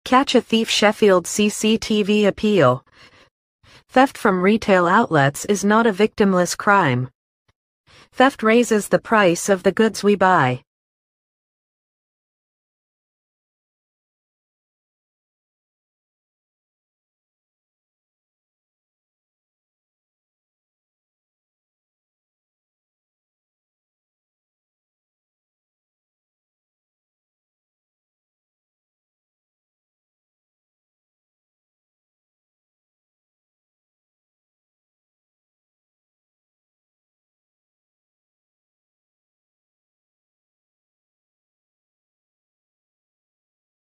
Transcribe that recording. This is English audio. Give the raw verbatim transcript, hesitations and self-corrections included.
Catch a thief. Sheffield C C T V appeal. Theft from retail outlets is not a victimless crime. Theft raises the price of the goods we buy.